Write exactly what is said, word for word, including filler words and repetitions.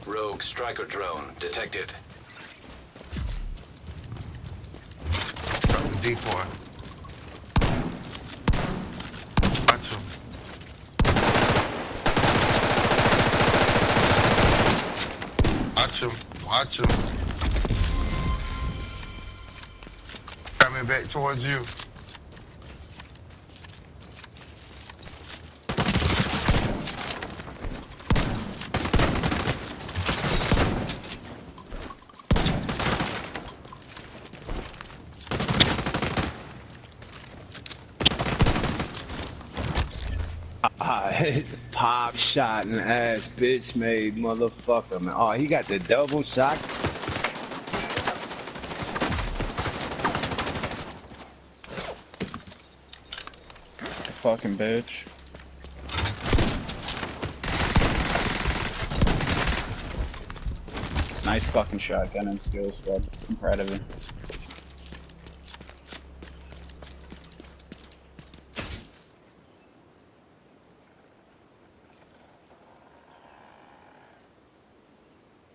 Rogue striker drone detected. Drop the decoy. Watch him. Watch him. Watch him. Coming back towards you. Ah, his pop shot and ass bitch made motherfucker, man. Oh, he got the double shot. Fucking bitch. Nice fucking shotgun and skills, bud. I'm proud of you.